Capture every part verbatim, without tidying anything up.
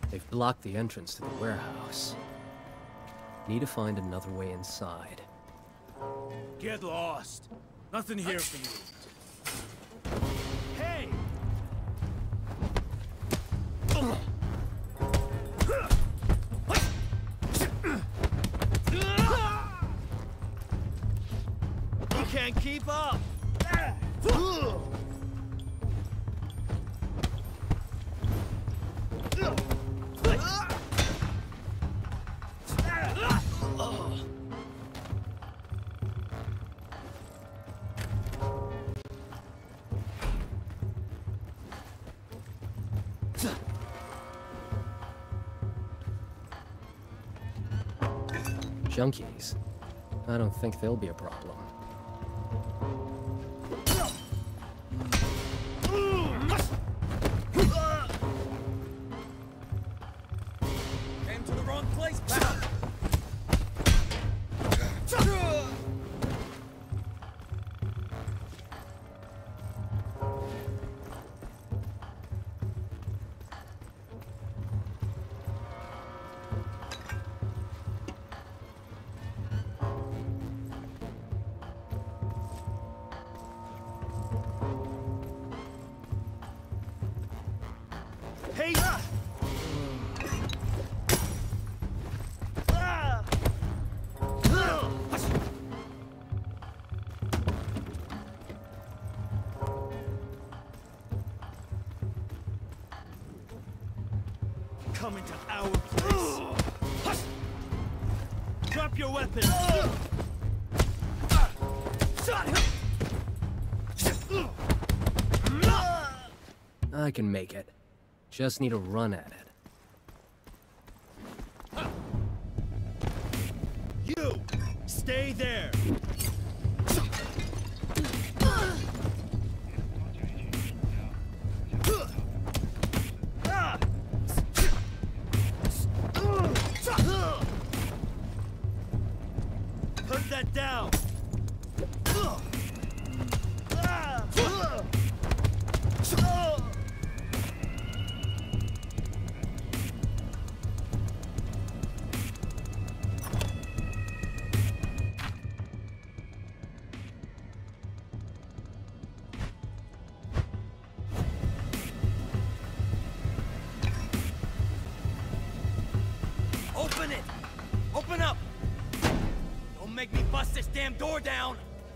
They've blocked the entrance to the warehouse. Need to find another way inside. Get lost. Nothing here for you. Hey! You can't keep up! Junkies. I don't think they'll be a problem. Came to the wrong place, pal. Hey! Ah! Ah! Coming to our place. Drop your weapon. I can make it. Just need to run at it. You! Stay there! Put that down! Open it! Open up! Don't make me bust this damn door down!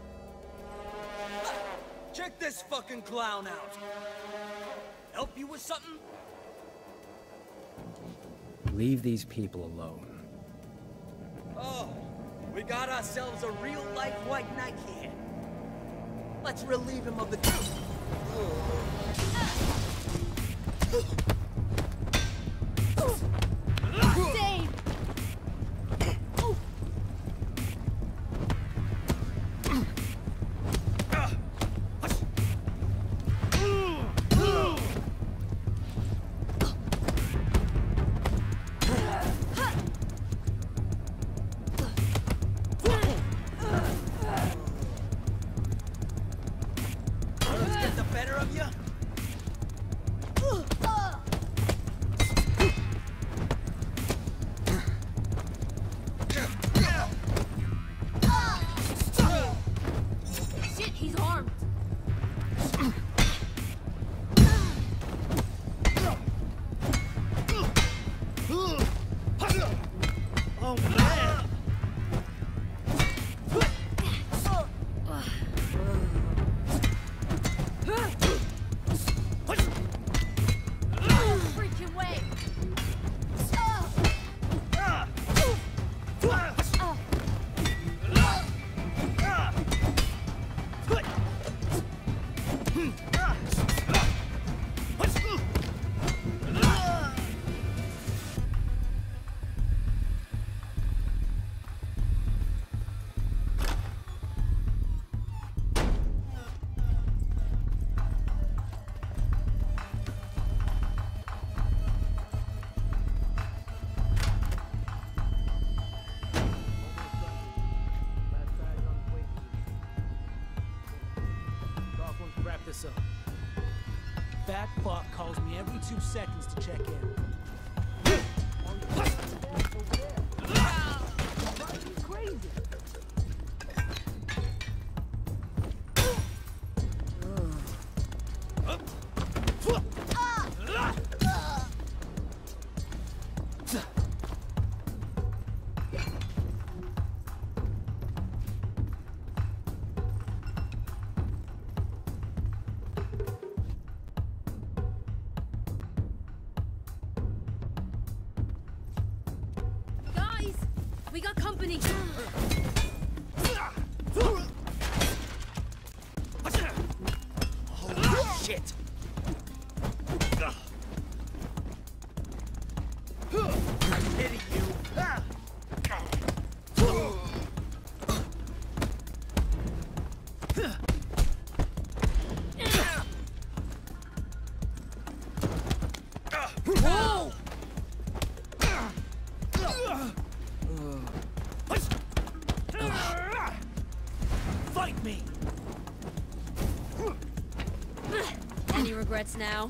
Check this fucking clown out! Help you with something? Leave these people alone. Oh, we got ourselves a real-life white knight here. Let's relieve him of the truth. Dave! Let's get the better of you. Shit, he's armed. Oh man! Freaking way. Wrap this up. Fat fuck calls me every two seconds to check in. behind! Guys, we got company. Holy shit! I'm hitting you. Whoa! Fight me! Any regrets now?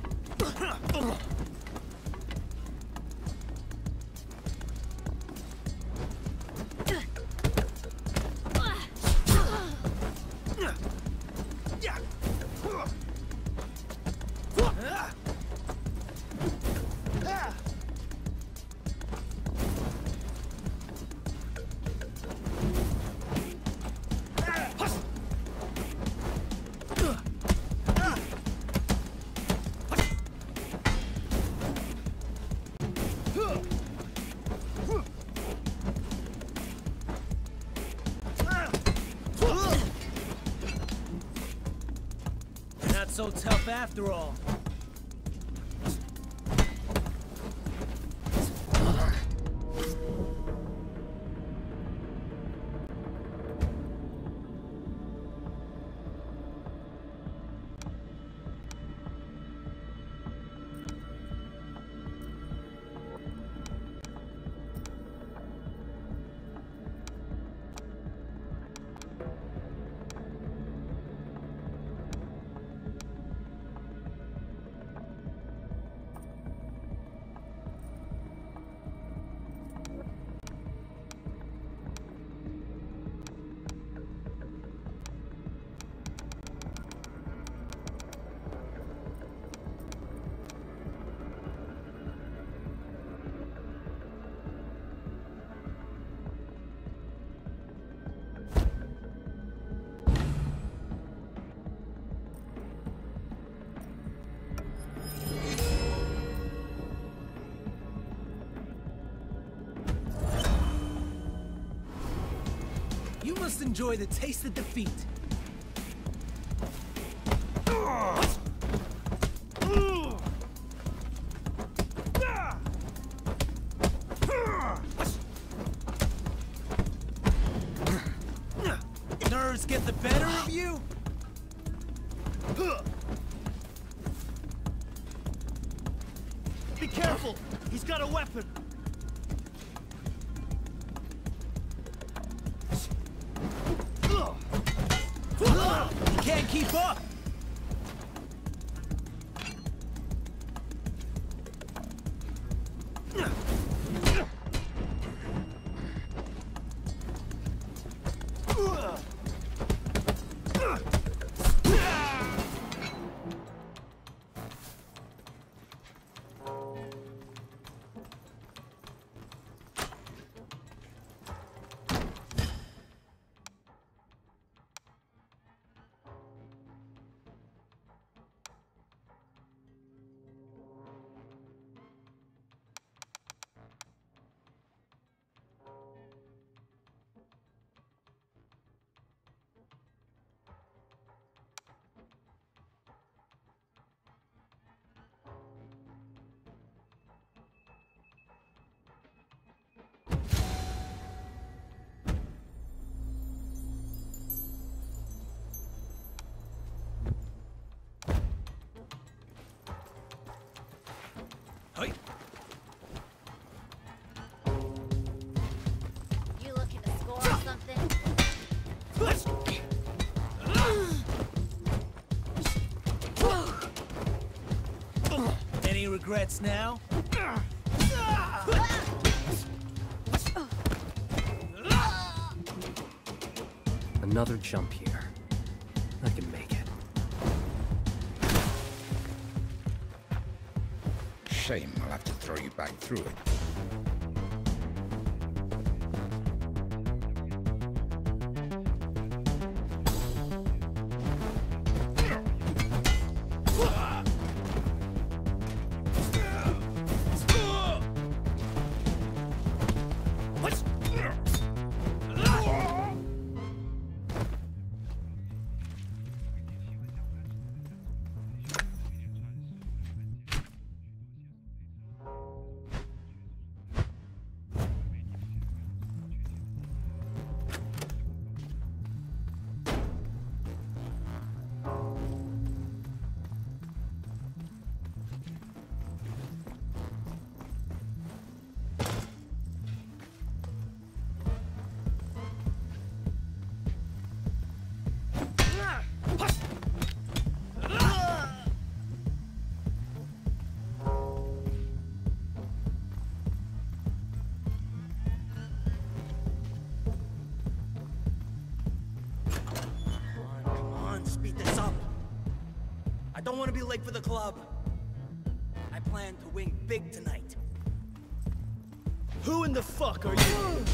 Not so tough after all. You must enjoy the taste of defeat. Nerves get the better of you? Be careful! He's got a weapon! He can't keep up! Hey. You looking to score or something? Any regrets now? Another jump here. I can make it. Shame I'll have to throw you back through it. I don't want to be late for the club. I plan to win big tonight. Who in the fuck are you?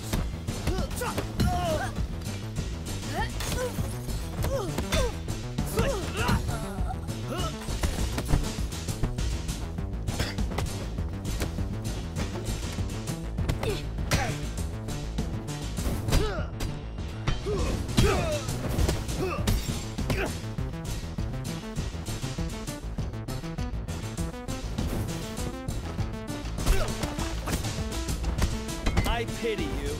I pity you.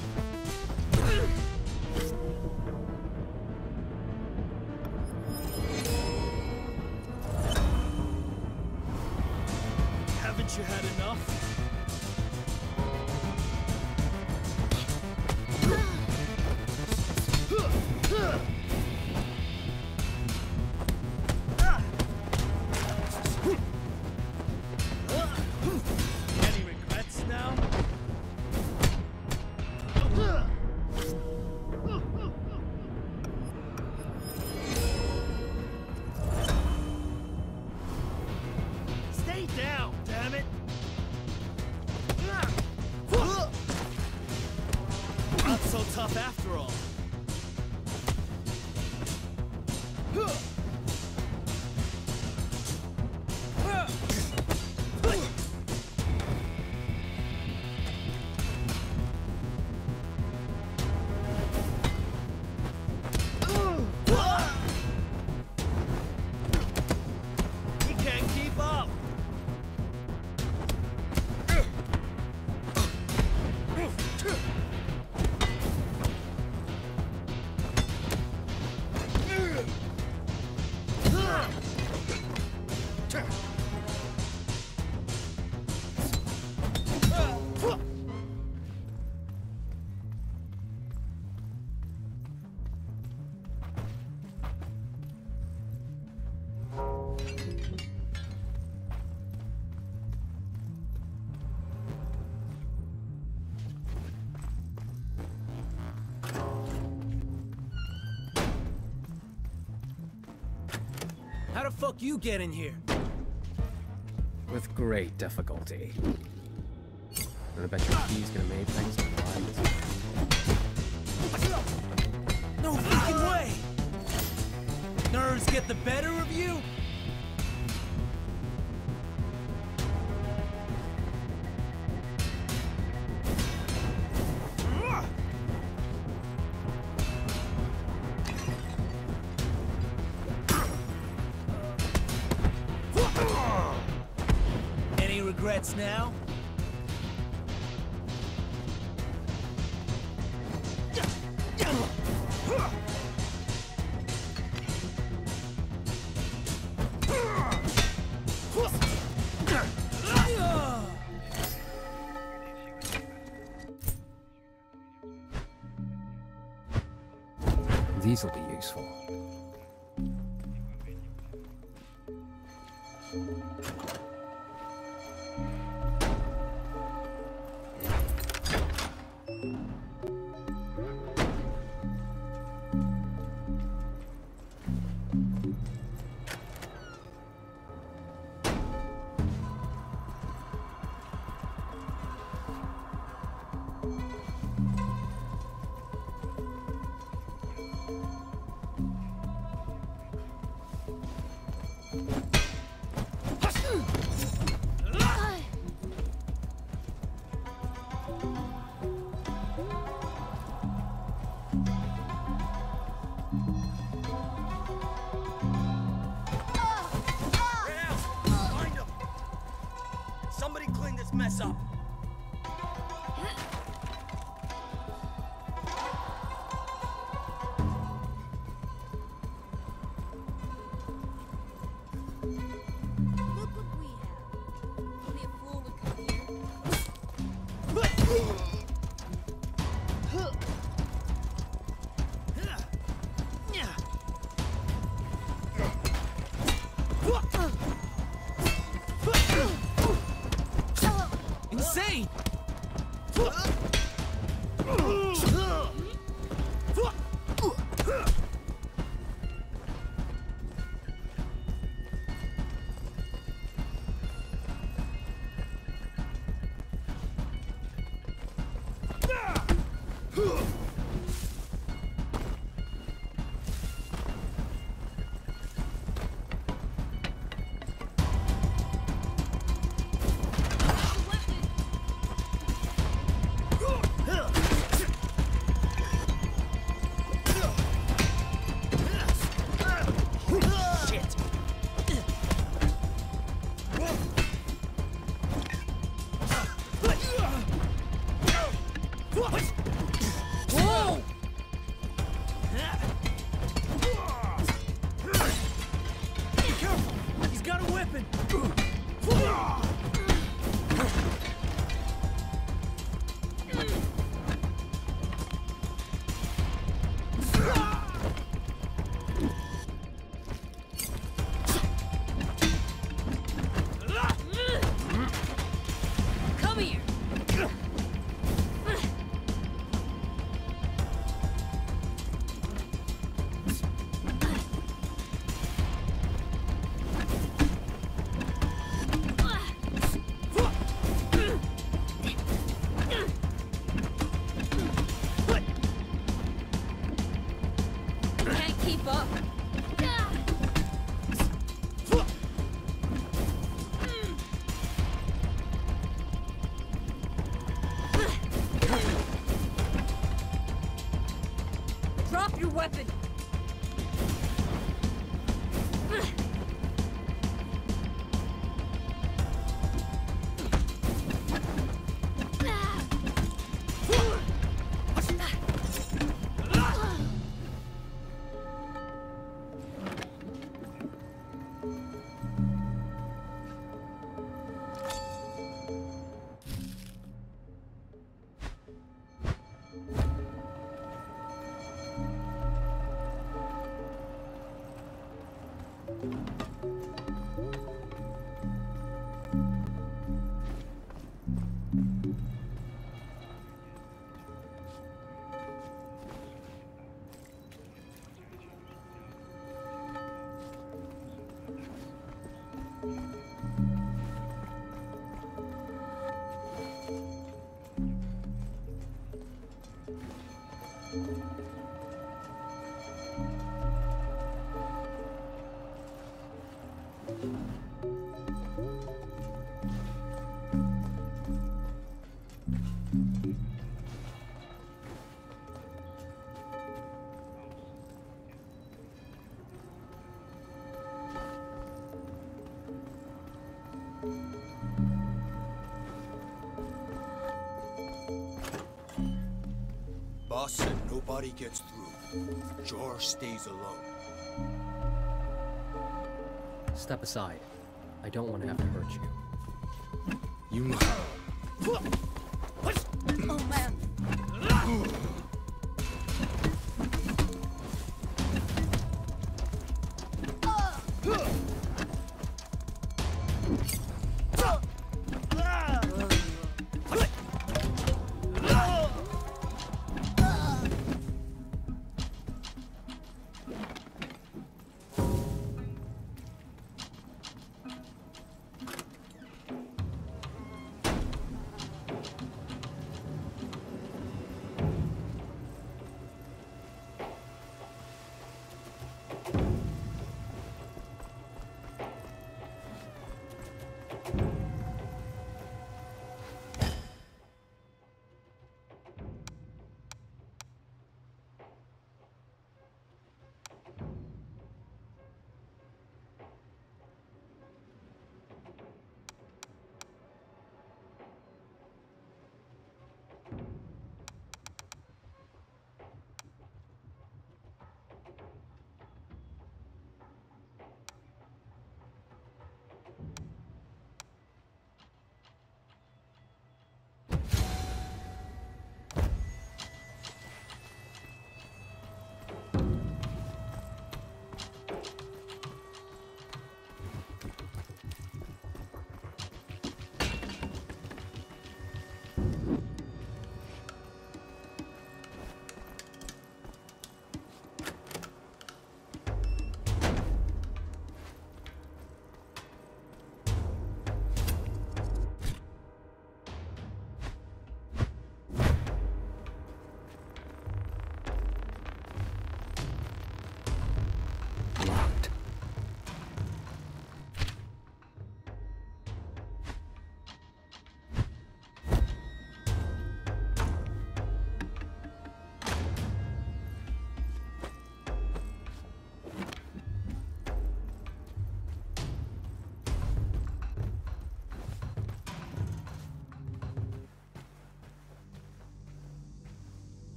Haven't you had enough? Any regrets now? Stay down, damn it! Not so tough after all. He can't keep up. How the fuck you get in here? With great difficulty. And I bet your key's gonna make things right. No fucking way! Nerves get the better of you? Any regrets now? These'll be useful. Somebody clean this mess up. Look what we have. Only a fool would come here. Insane! Whoa! Be careful! He's got a weapon! Come here. Can't keep up. Drop your weapon. Boss said nobody gets through. George stays alone. Step aside. I don't want to have to hurt you. You know. Oh man.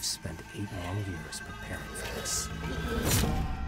I've spent eight long years preparing for this.